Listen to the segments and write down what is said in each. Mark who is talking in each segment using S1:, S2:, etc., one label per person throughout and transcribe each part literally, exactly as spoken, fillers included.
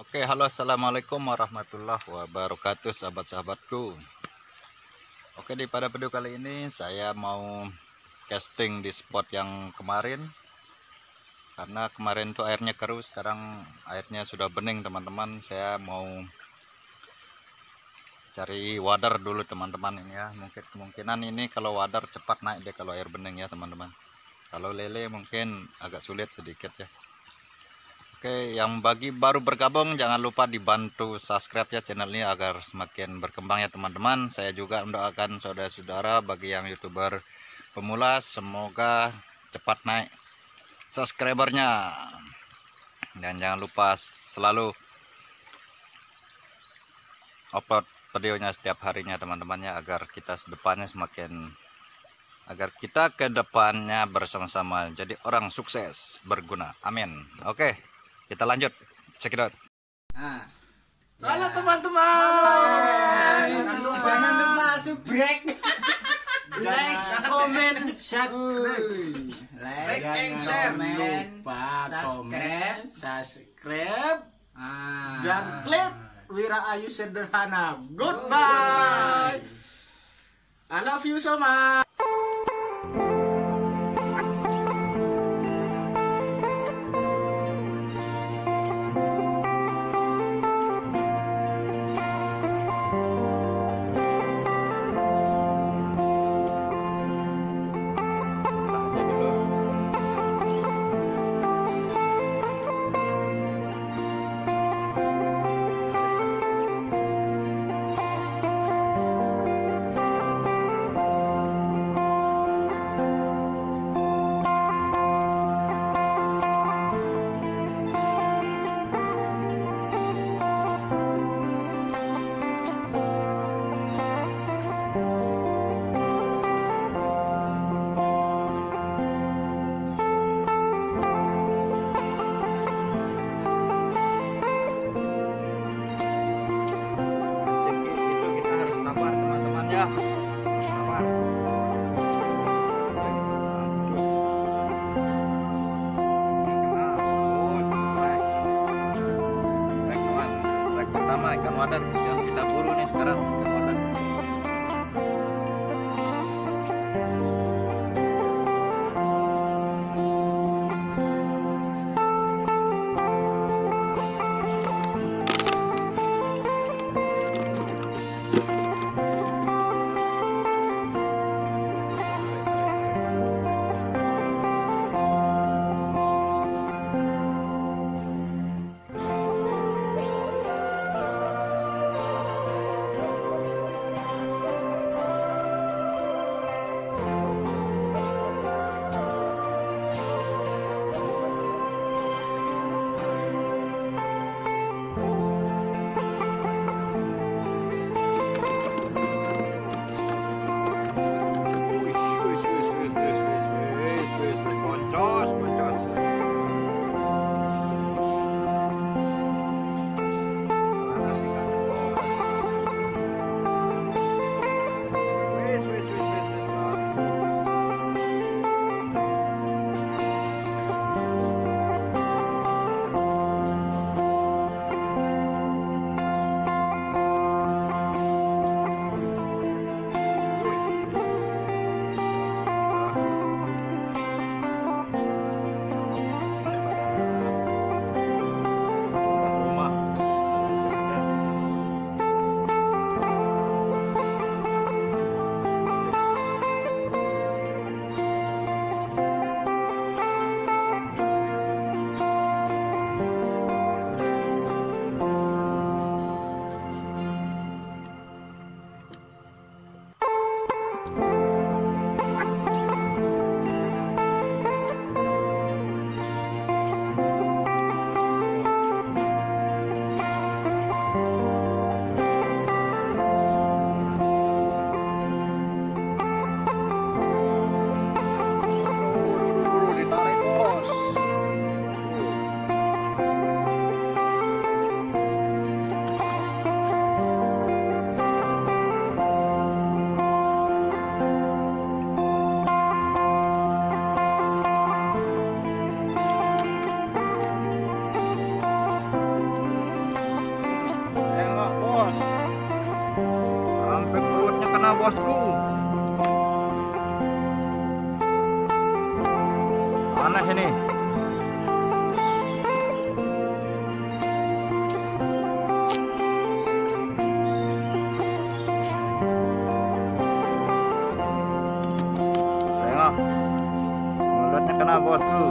S1: Oke, halo, assalamualaikum warahmatullahi wabarakatuh, sahabat-sahabatku. Oke, di pada video kali ini saya mau casting di spot yang kemarin, karena kemarin tuh airnya keruh, sekarang airnya sudah bening teman-teman. Saya mau cari wadar dulu teman-teman ini ya. Mungkin kemungkinan ini kalau wadar cepat naik deh kalau air bening ya teman-teman. Kalau lele mungkin agak sulit sedikit ya. Oke, yang bagi baru bergabung jangan lupa dibantu subscribe ya channel ini agar semakin berkembang ya teman-teman. Saya juga mendoakan saudara-saudara bagi yang YouTuber pemula semoga cepat naik subscribernya. Dan jangan lupa selalu upload videonya setiap harinya teman-teman ya, agar kita depannya semakin agar kita ke depannya bersama-sama jadi orang sukses berguna. Amin. Oke, kita lanjut, check it out.
S2: Nah,
S3: Halo teman-teman,
S2: jangan lupa subrek,
S3: like, komen, share,
S2: like,
S3: and share.
S2: komen,
S4: lupa
S2: subscribe,
S4: komen, subscribe,
S2: ah.
S4: dan klik Wira Ayu Sederhana. Goodbye. I love you so much.
S1: Pertama ikan wadar yang kita buru nih sekarang, ikan wadar. Sampai perutnya kena bosku. Aneh ini. Tengok, mulutnya kena bosku.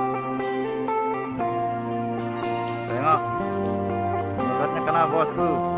S1: Tengok, mulutnya kena bosku.